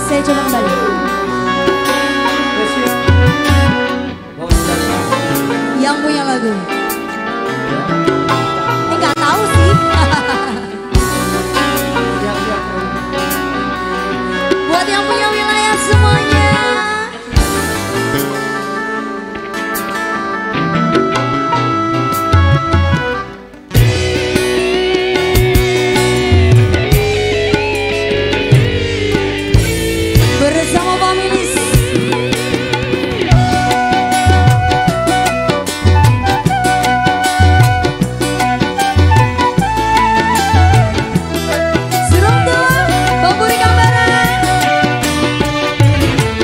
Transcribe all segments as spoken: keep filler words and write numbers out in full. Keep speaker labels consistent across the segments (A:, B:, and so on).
A: Saya coba kembali. Yang punya lagu. Eh, nggak tahu sih. Buat yang punya wilayah semuanya. Bersama Pak Minis. Seruntuh, Bang Puri Kambaran.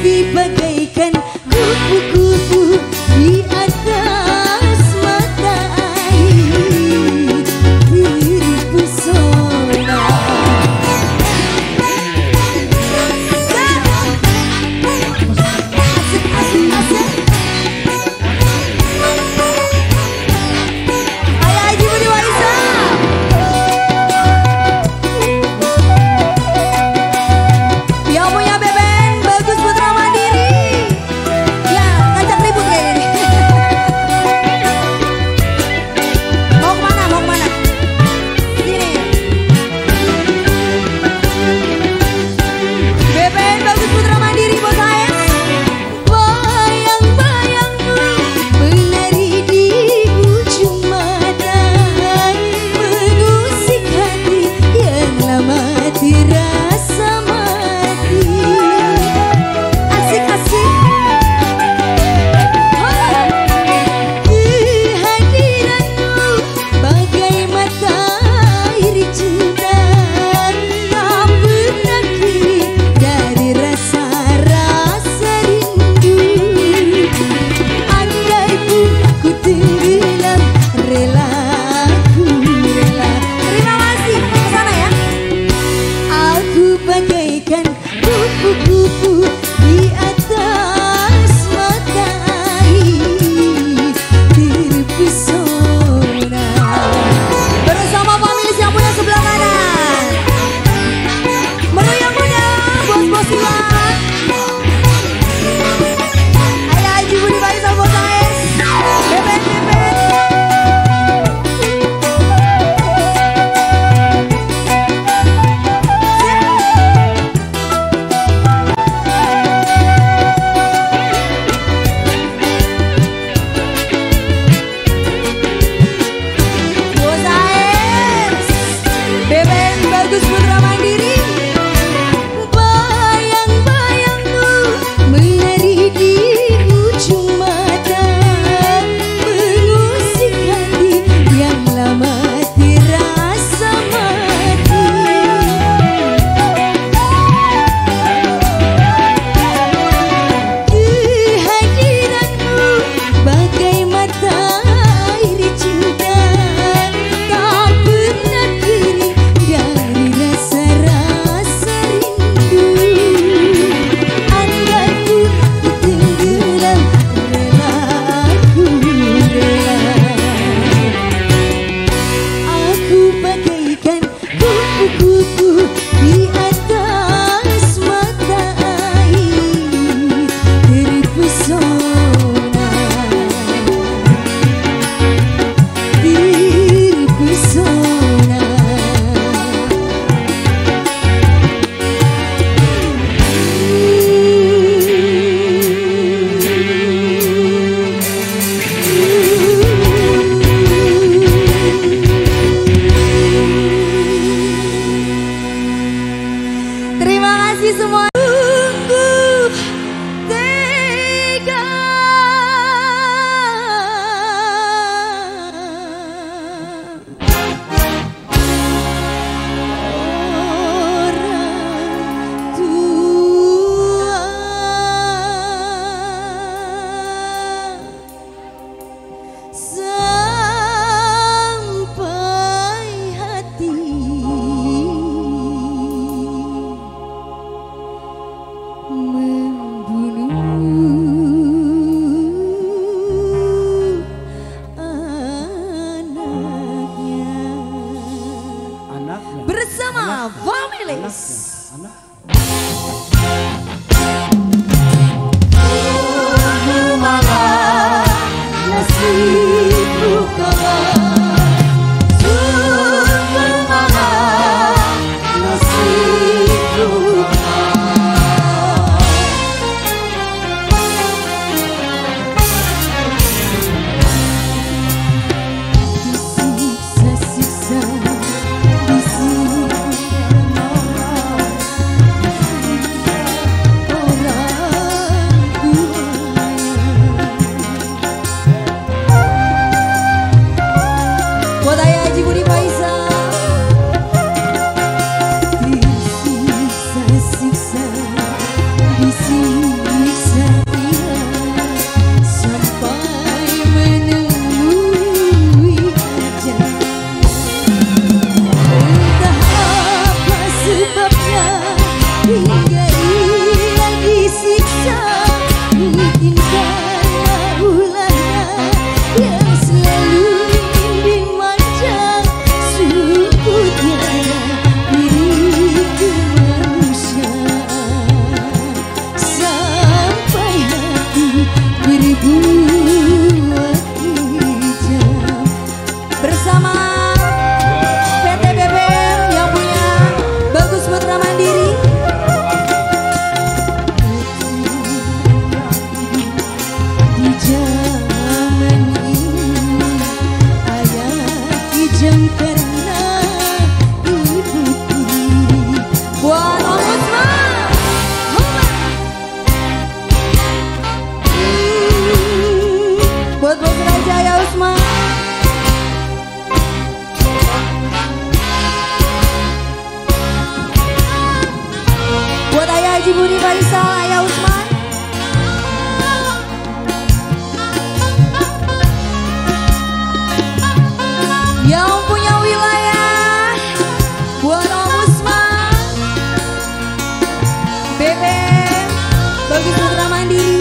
A: bumi bagaikan kupu-kupu di atas mata air terpesona. Asik, asik, asik. Ayah Haji Budi Waisa. Yang punya bebek Bagus Putra Mandiri. dibuat hijau bersama P T B B M yang punya Bagus Putra Mandiri. Di zaman ini ayah kijang karena ibu tiri. Buat Om Usman, buat Bos Raja ya Usman. Buat Ayah Haji Budi Faisal, Ayah Usman. Yang punya wilayah, buat Om Usman, B B M, Bagus Putra Mandiri.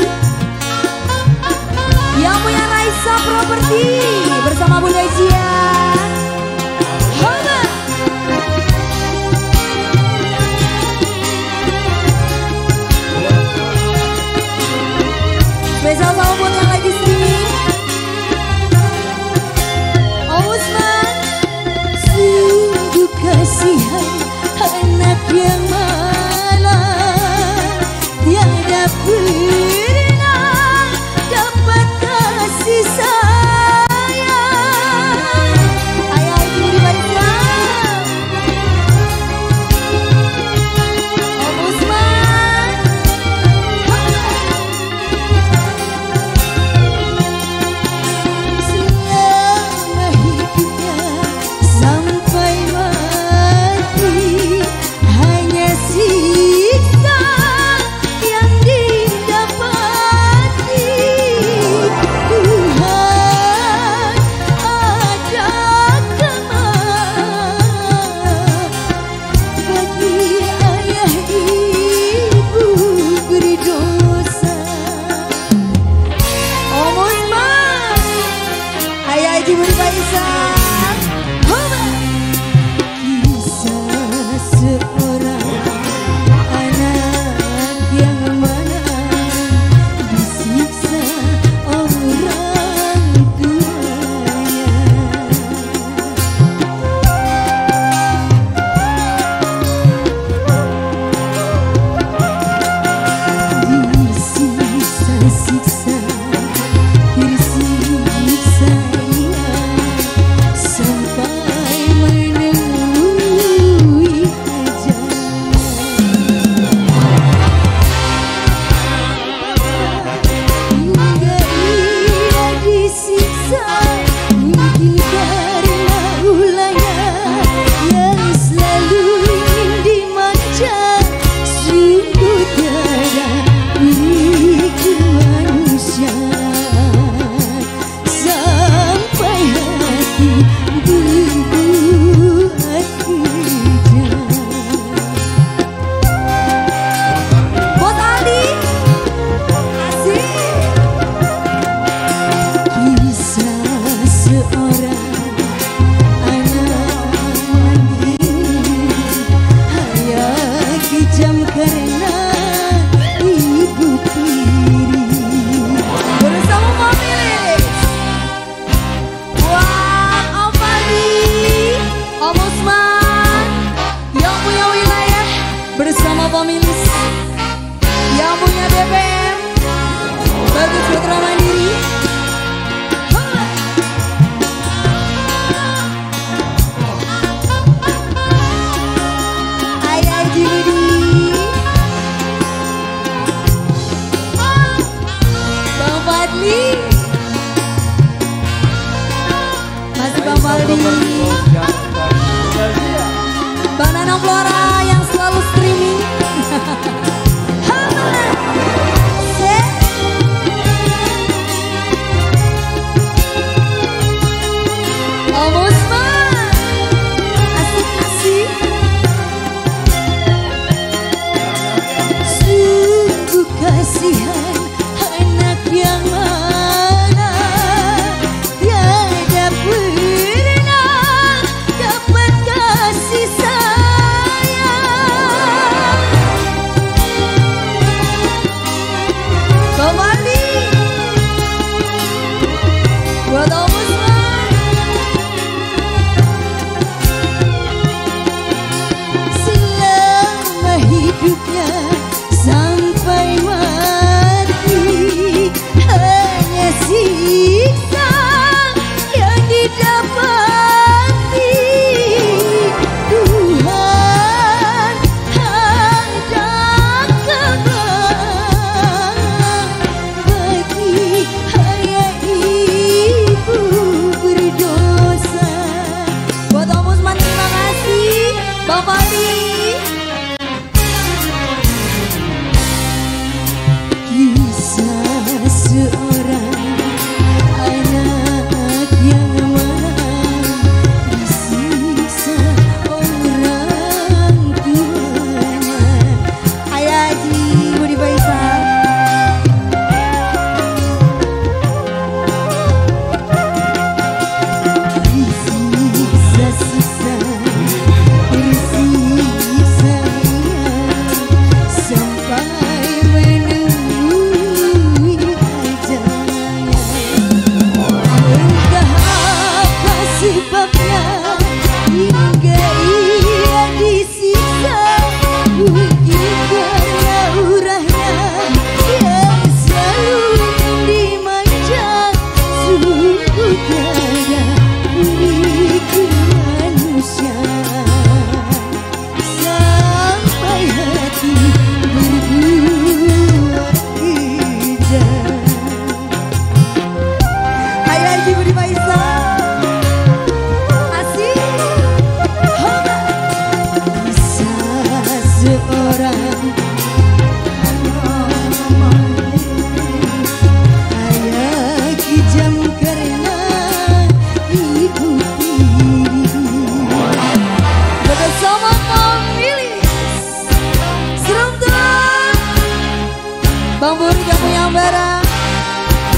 A: Yang punya Raisa Property bersama Bunda Jia. Hola. Spesial sama buat yang lagi streaming. Om Usman, sungguh kasihan anak yang malang tiada pernah dapat kasih sayang. Ayah Haji Budi Faisal, Om Usman. Selama hidupnya sampai mati hanya siksa yang didapati. Tuhan ada kemah bagi ayah ibu berdosa. Om Usman, Ayah Haji Budi Faisal. Kisah seorang anak yang mana disiksa orang tuanya. Disiksa-siksa, tersiksa ia sampai menemui ajal. Hingga ia disiksa mungkin karena ulahnya yang selalu ingin dimanja. Sungguh tiada beri kemanusiaan sampai hati berbuat kejam. Bos Aldi, asik. Kisah seorang anak mandiri ayah kejam karena ibu tiri. Bersama pemilik buat Om Fadli, Om Usman yang punya wilayah bersama pemilik yang punya B B M Bagus Putra Mandiri. Ayah Haji Budi, Bang Fadli, masih Bang Fadli, Bang Nanang Flora yang selalu streaming. Om Usman, asik-asik. Sungguh kasihan anak yang mana tiada pernah dapat kasih sayang. Kembali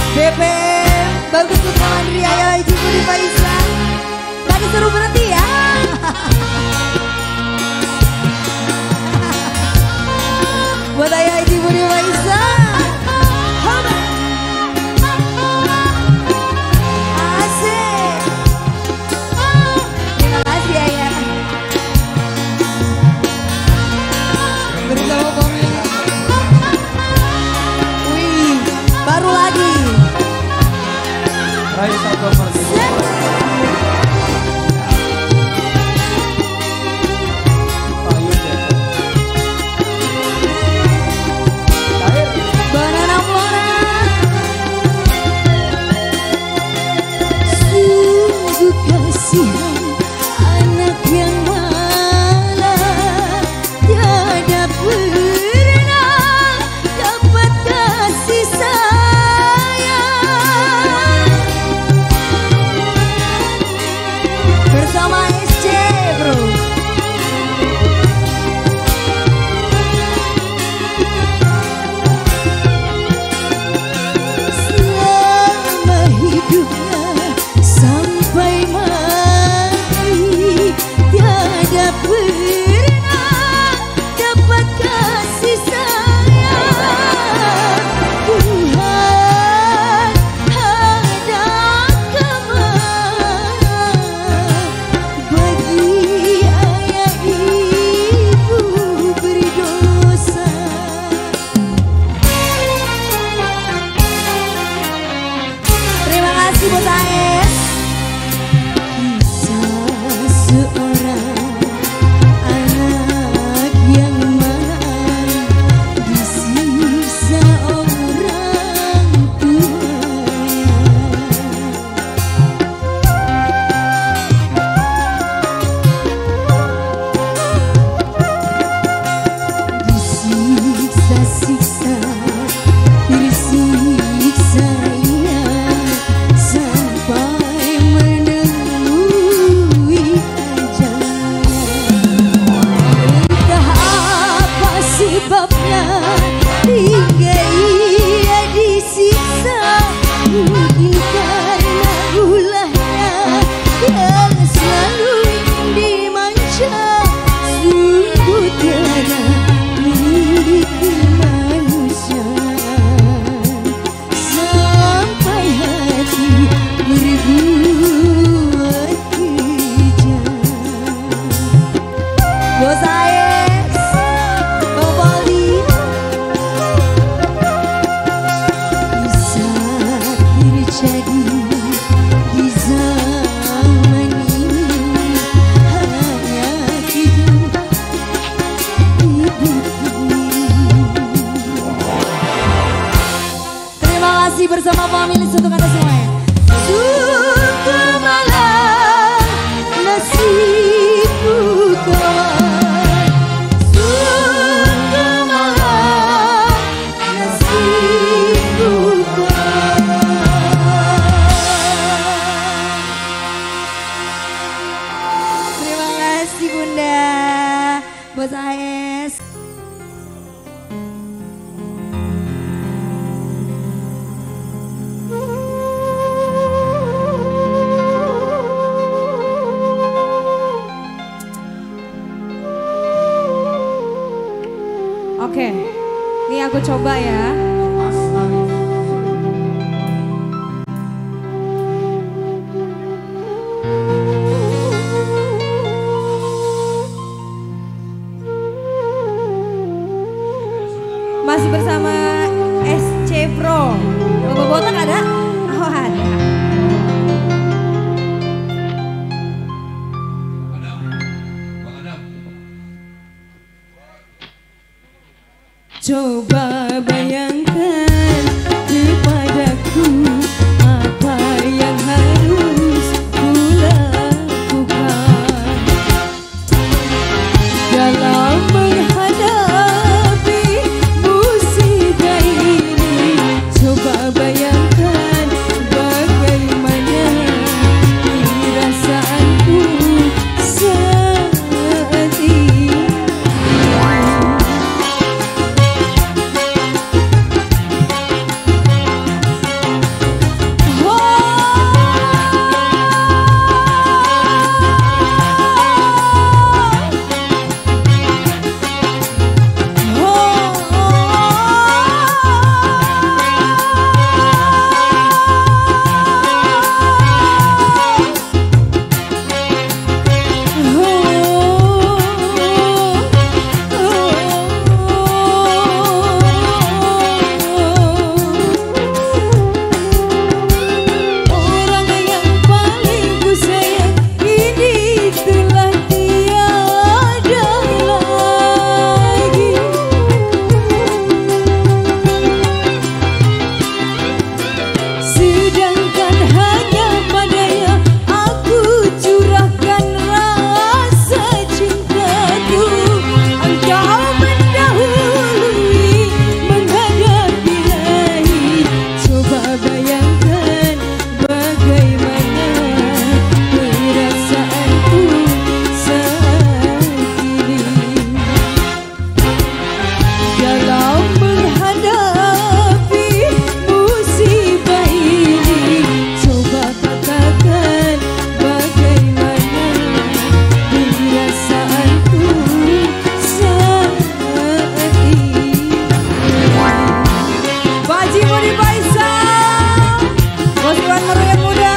A: B P Bagus Putra Mandri, ayo Ibu Budi Faisa. Tadi suruh berhenti ya. Buat ayah Ibu Budi Faisa. Asik. Terima kasih ayah. Bersama Bomi. Wih, baru lagi.
B: Raisa Properti.
A: Banana Flora. Sungguh kasihan anak yang malah tiada pernah dapat kasih sayang. Bersama S C bro. Selama hidupnya sampai mati tiada pernah dapat kasih sayang. Tuhan hadapkan bagi ayah ibu berdosa. Terima kasih Bos Aes. Kisah seorang anak yang marah disiksa orang tuanya. Disiksa-siksa, tersiksa ia sampai menemui ajalnya. Entah apa sebabnya hingga ia disiksa, mungkin karena ulahnya yang selalu dimanja. Sungguh tiada milik kemanusiaan sampai hati berbuat kejam. Bos Aes, Bang Poli. Kisah terjadi di zaman ini hanya hidup ibu tiri. Terima kasih bersama family untuk Anda semuanya. Sungguh malang nasibku kawan. Sungguh malang nasibku kawan. Terima kasih Bunda. Bos Aes. Oke, ini aku coba ya. Masih bersama S C Pro. Bapak botak ada? Oh ada. Coba bayangkan kepadaku apa yang harus kulakukan dalam menghadapi musibah ini. Coba bayangkan Budi Faisal, Bos Iwan Meru yang muda.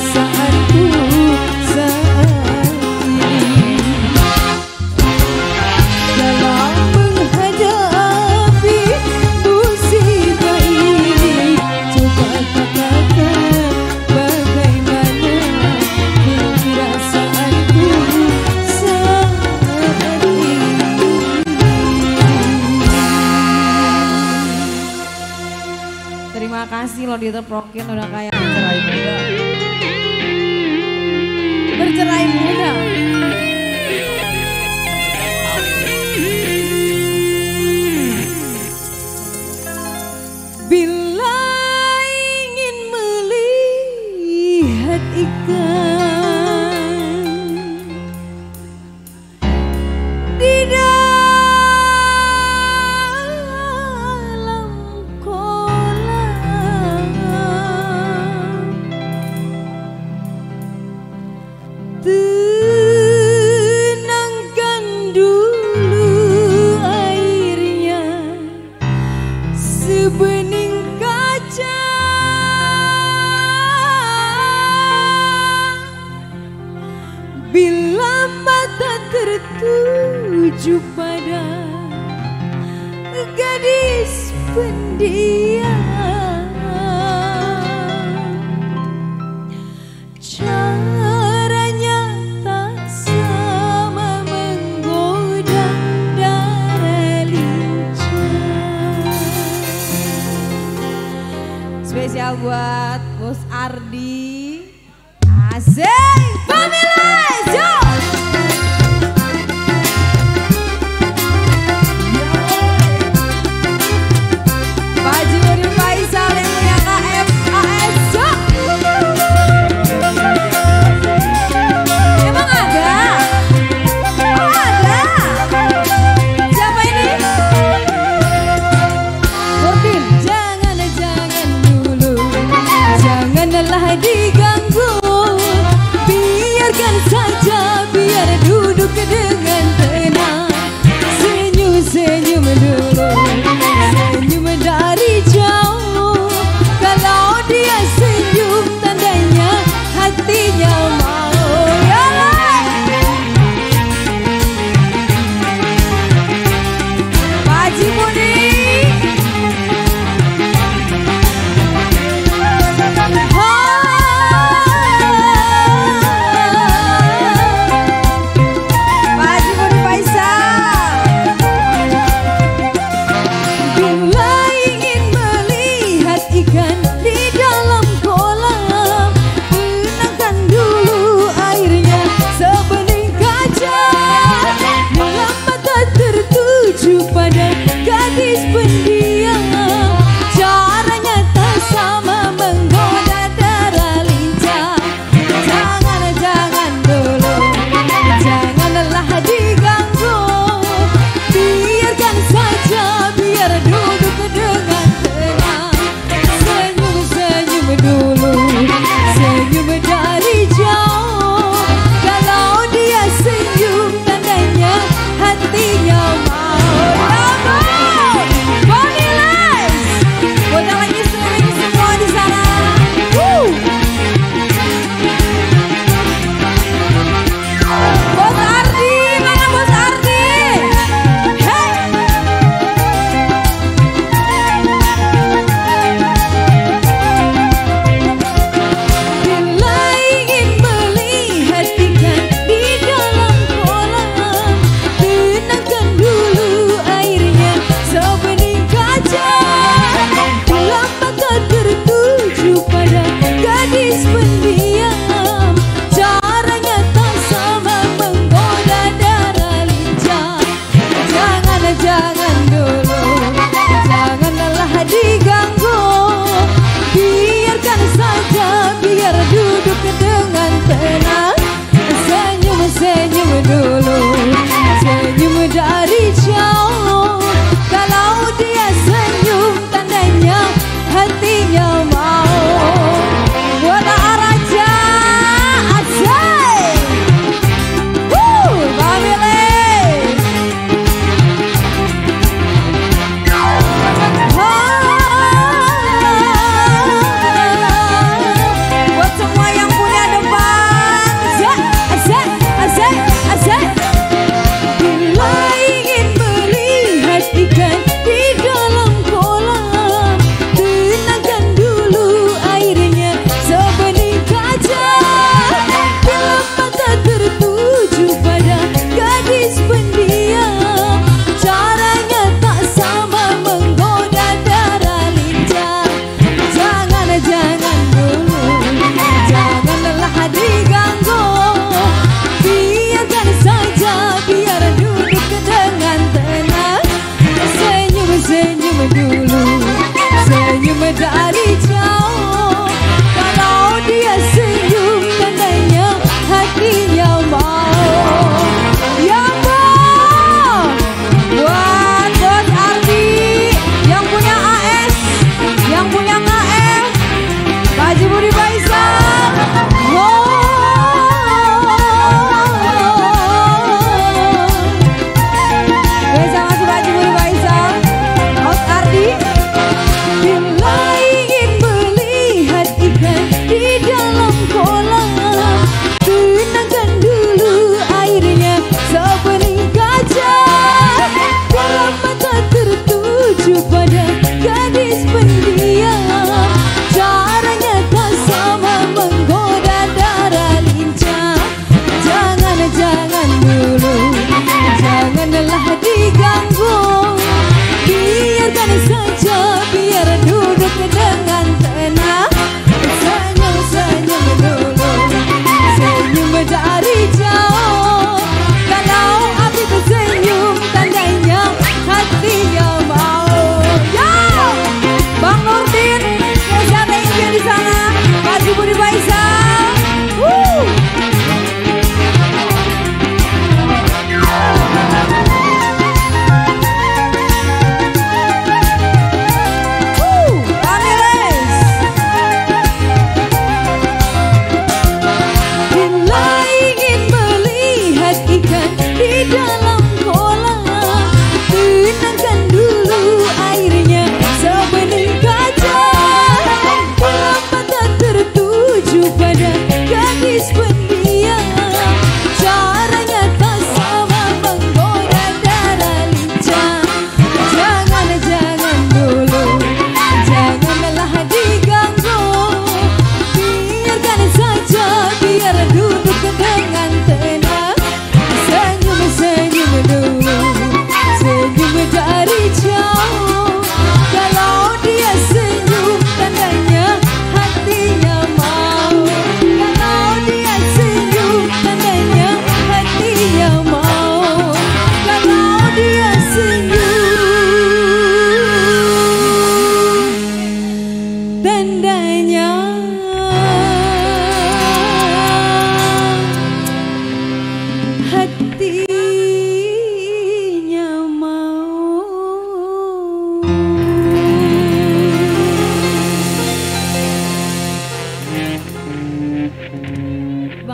A: perasaanku saat ini. Dalam menghadapi musibah ini, coba katakan bagaimana perasaanku saat ini. Terima kasih lo diteprokin udah kayak bercerai muda. Bercerai muda. Bila ingin melihat ikan di dalam kolam, tenangkan dulu airnya sebening kaca. Bila mata tertuju pada gadis pendiam, caranya tak sama menggoda darah lincah. Spesial buat Bos Ardi. Asik, Pamela, Jo. Pak Juri Faisal yang punya K F A S, Jo. Emang ada? Oh ada. Siapa ini? Nurdin. Jangan, jangan dulu, janganlah diganggu, biarkan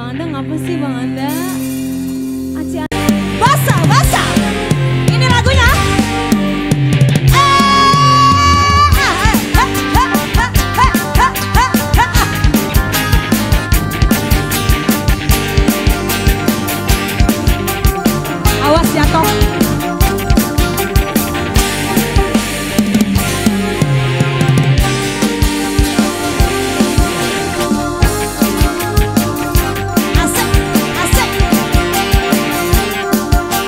A: Anda ngapa sih Bang Anda? Aci basah, basah. Ini lagunya. Awas jatuh. Asik, asik.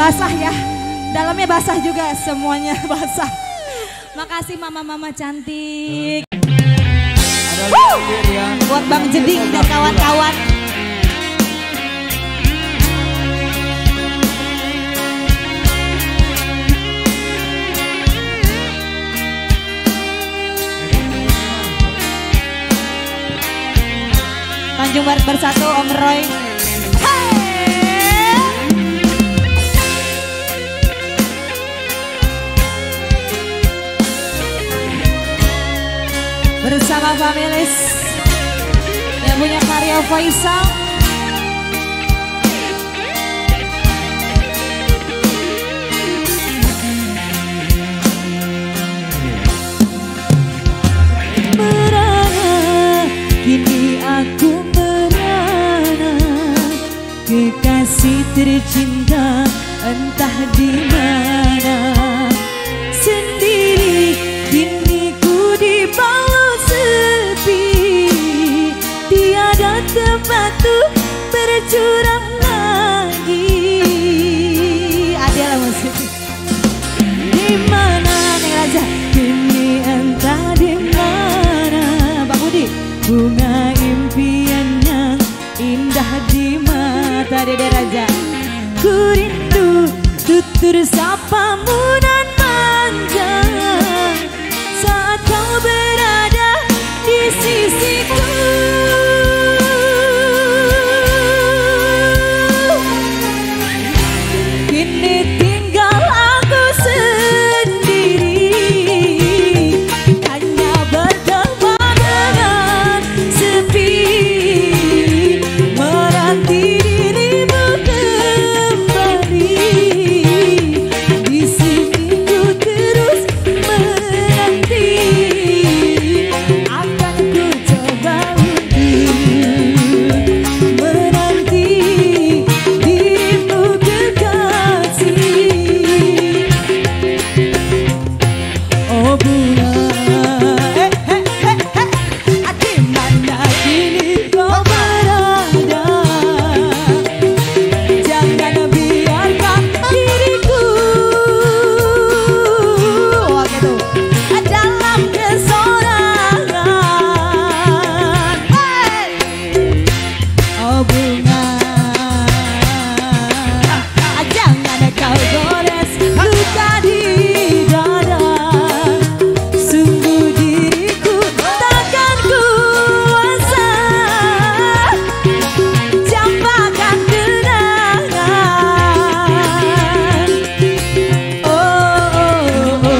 A: basah ya. Dalamnya basah juga, semuanya basah. Makasih mama-mama cantik. Woo! Buat Bang Jeding dan kawan-kawan. Tanjung Barat Bersatu, Om Roy. Hey! Bersama Familis yang punya karya Faisal.
B: Merana, kini aku merana, kekasih tercinta entah di mana. Sendiri kini ku dibalut sepi, tiada tempat tuh bercurang lagi.
A: Adalah musik.
B: Di mana Neng Raja? Kini entah di mana. Pak Budi, bunga impian yang indah di mata Dede Raja. Ku rindu tutur sapamu dan manja saat kau berada di sisiku. Kini tinggal aku sendiri, hanya berteman dengan sepi, menanti dirimu kembali. Di sini ku terus menanti, akan ku coba untuk menanti dirimu kekasih. Oh bunga, eh, eh, eh, eh, di mana kini kau berada? Jangan biarkan diriku
A: Oh gitu.
B: dalam kesorangan. Hey! Oh bunga, jangan kau gores luka di dada. Sungguh diriku takkan kuasa campakkan kenangan. Oh, oh, oh,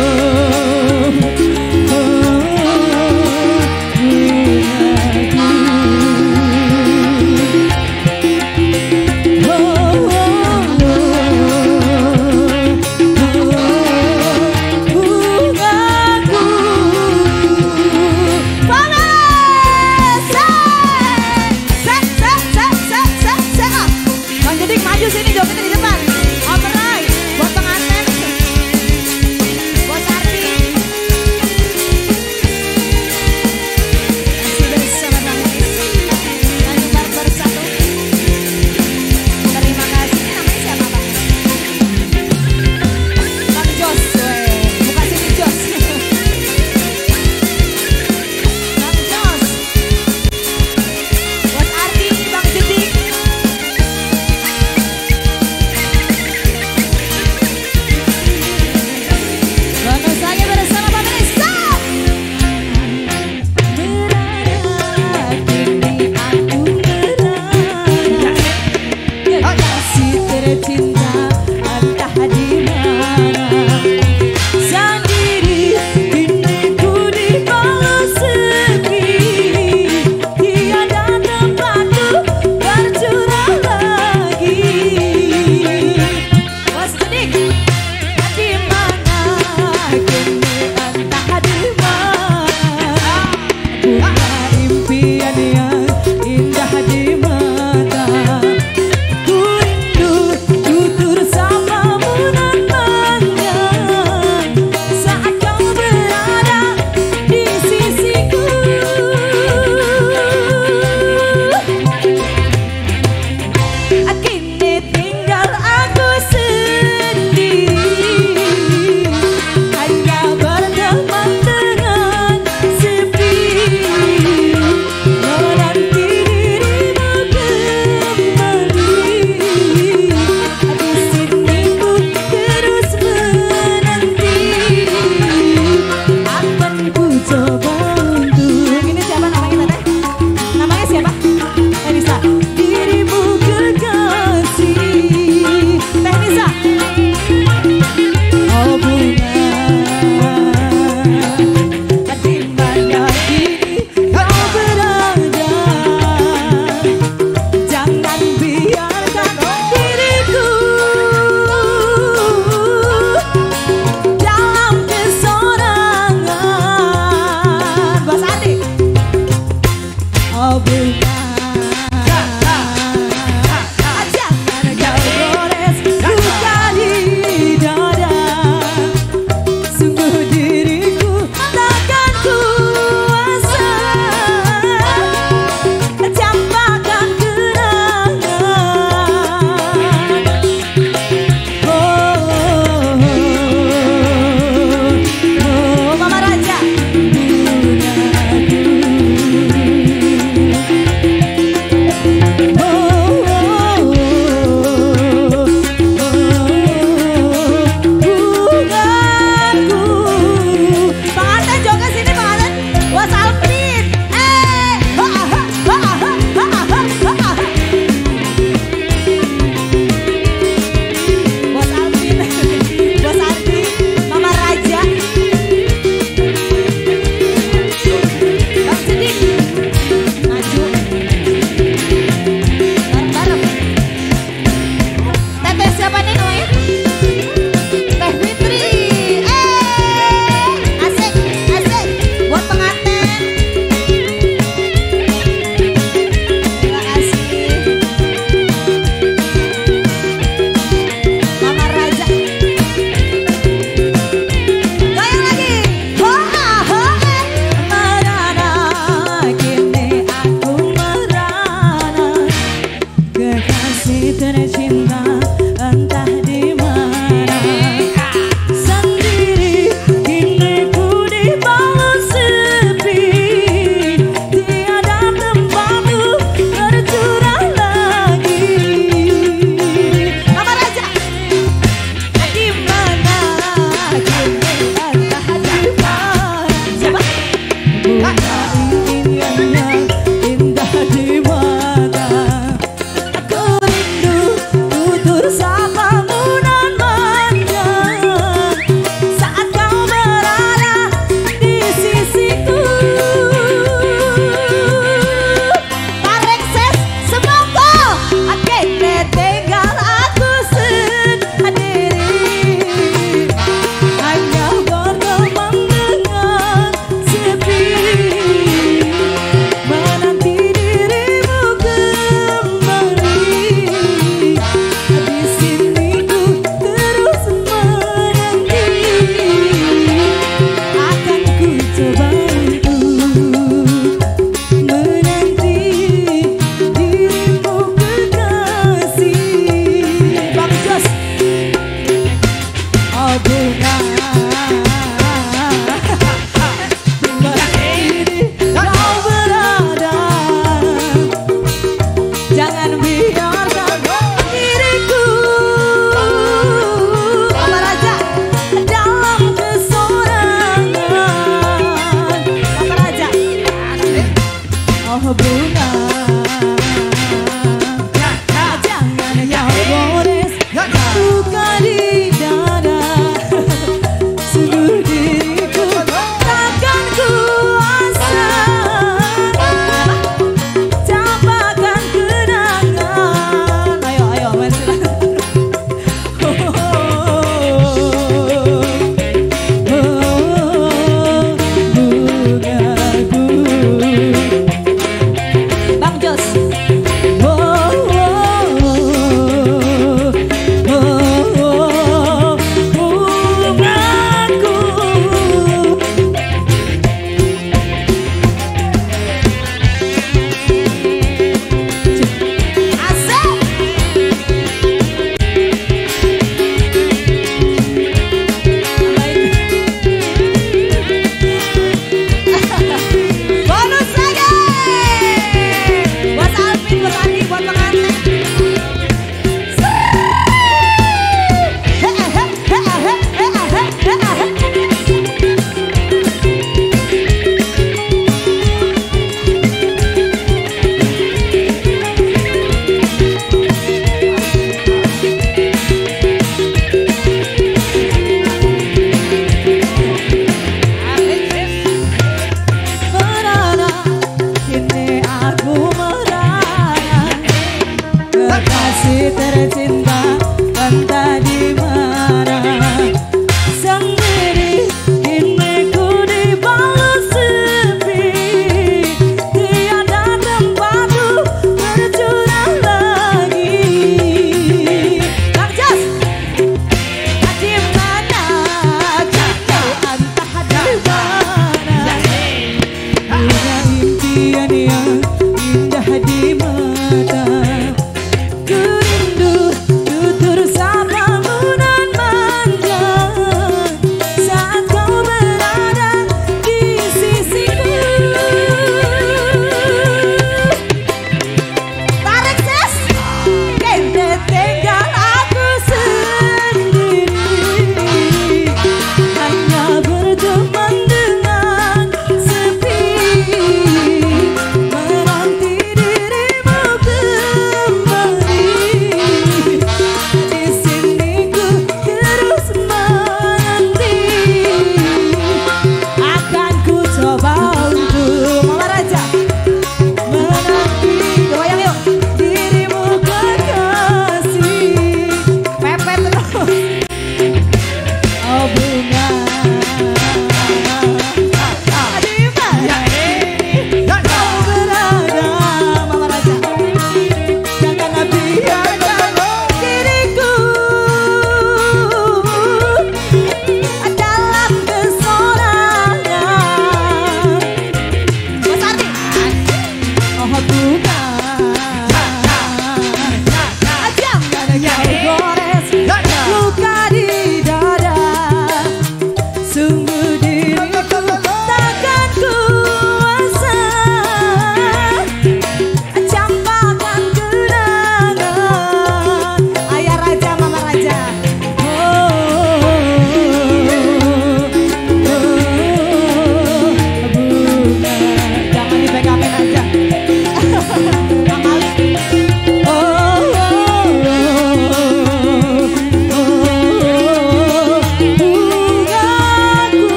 A: Bang Jeding maju sini dong, kita di depan. Om Roy, buat pengantin, buat Sarti. Sudah bersama Familis Tanjung Barat Bersatu. Terima kasih. Ini namanya siapa Bang? Bang Jos, weh. Buka sini Jos. Bang Jos. Buat Ardi, Bang Jeding. Bangga saya bersama Familis. Stop!
B: merana, kini aku merana, kekasih tercinta entah di mana. Sendiri kini ku dibalut sepi, tiada tempat tuh bercurah lagi.
A: Bos Jeding.
B: Di mana kini entah di mana, bunga impian yang indah di mata. Ku rindu cinta